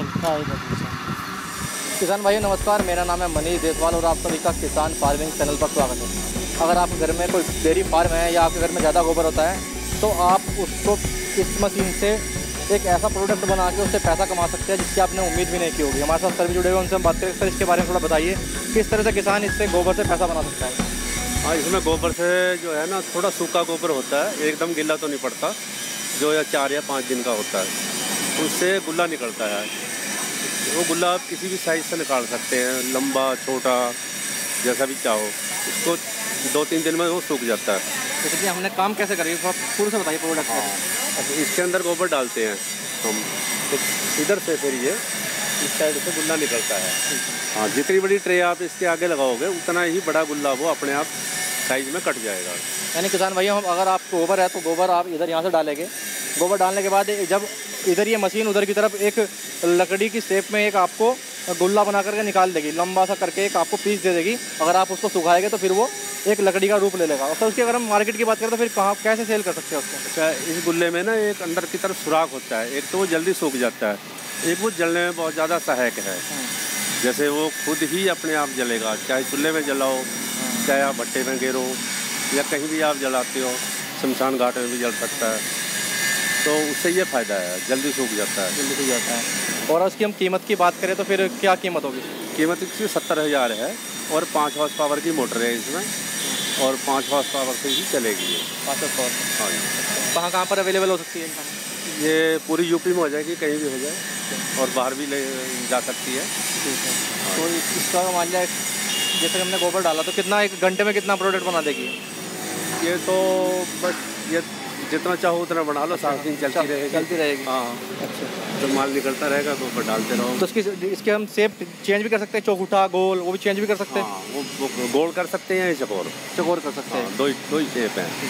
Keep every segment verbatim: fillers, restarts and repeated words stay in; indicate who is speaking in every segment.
Speaker 1: किसान भाई नमस्कार, मेरा नाम है मनीष देसवाल और आप सभी का किसान फार्मिंग चैनल पर स्वागत है। अगर आपके घर में कोई डेयरी फार्म है या आपके घर में ज़्यादा गोबर होता है तो आप उसको इस मशीन से एक ऐसा प्रोडक्ट बना के उससे पैसा कमा सकते हैं जिसकी आपने उम्मीद भी नहीं की होगी। हमारे साथ सर भी जुड़े हुए, उनसे हम बात करें। सर इसके बारे में थोड़ा बताइए, किस तरह से किसान इससे गोबर से पैसा बना सकता है?
Speaker 2: हाँ, इसमें गोबर से जो है ना थोड़ा सूखा गोबर होता है, एकदम गीला तो नहीं पड़ता, जो या चार या पाँच दिन का होता है, उससे गुल्ला निकलता है। वो गुल्ला आप किसी भी साइज़ से निकाल सकते हैं, लंबा छोटा जैसा भी चाहो। इसको दो तीन दिन में वो सूख जाता है।
Speaker 1: जैसे कि हमने काम कैसे करें, पूरा से बताइए प्रोडक्ट।
Speaker 2: हाँ, इसके अंदर गोबर डालते हैं हम, तो इधर से फिर ये इस साइड से गुल्ला निकलता है। हाँ, जितनी बड़ी ट्रे आप इसके आगे लगाओगे उतना ही बड़ा गुल्ला वो अपने आप साइज में कट जाएगा।
Speaker 1: यानी किसान भैया, हम अगर आप गोबर है तो गोबर आप इधर यहाँ से डालेंगे। गोबर डालने के बाद जब इधर ये मशीन उधर की तरफ एक लकड़ी की शेप में एक आपको गुल्ला बना करके निकाल देगी, लंबा सा करके एक आपको पीस दे देगी। अगर आप उसको सुखाएंगे तो फिर वो एक लकड़ी का रूप ले लेगा। और सर उसकी अगर हम मार्केट की बात करें तो फिर कहाँ कैसे सेल कर सकते हैं उसको?
Speaker 2: अच्छा, इस गुल्ले में ना एक अंदर की तरफ सुराख होता है, एक तो वो जल्दी सूख जाता है, एक वो जलने में बहुत ज़्यादा सहायक है। जैसे वो खुद ही अपने आप जलेगा, चाहे चूल्हे में जलाओ, चाहे आप भट्टे में गिरो या कहीं भी आप जलाते हो, शमशान घाट में भी जल सकता है। तो उससे ये फ़ायदा है, जल्दी सूख जाता है।
Speaker 1: जल्दी सूख जाता है। और उसकी हम कीमत की बात करें तो फिर क्या कीमत होगी?
Speaker 2: कीमत इसकी सत्तर हज़ार है और पाँच हॉर्स पावर की मोटर है इसमें, और पाँच हॉर्स पावर से ही चलेगी ये।
Speaker 1: पाँच हॉर्स पावर।
Speaker 2: हाँ जी।
Speaker 1: कहाँ कहाँ पर अवेलेबल हो सकती है?
Speaker 2: ये पूरी यूपी में हो जाएगी, कहीं भी हो जाए, और बाहर भी ले जा सकती है।
Speaker 1: ठीक है। तो इसका मान लिया जैसे हमने गोबर डाला तो कितना, एक घंटे में कितना प्रोडक्ट बना देगी
Speaker 2: ये? तो बस ये जितना चाहो उतना बना लो, सात दिन चलती रहेगी।
Speaker 1: चलती रहेगी
Speaker 2: हाँ।
Speaker 1: अच्छा,
Speaker 2: तो माल निकलता रहेगा तो ऊपर डालते रहो।
Speaker 1: तो इसकी इसके हम शेप चेंज भी कर सकते हैं, चौखुटा गोल वो भी चेंज भी कर सकते हैं?
Speaker 2: हाँ, वो, वो गोल कर सकते हैं, चकोर
Speaker 1: चकोर कर सकते हैं।
Speaker 2: दो ही दो ही शेप हैं।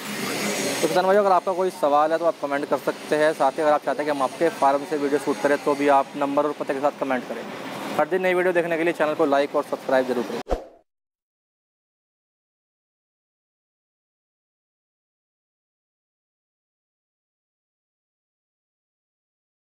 Speaker 1: तो किसान भाई, अगर आपका कोई सवाल है तो आप कमेंट कर सकते हैं। साथ ही अगर आप चाहते हैं कि हम आपके फार्म से वीडियो शूट करें तो भी आप नंबर और पते के साथ कमेंट करें। हर दिन नई वीडियो देखने के लिए चैनल को लाइक और सब्सक्राइब जरूर करें।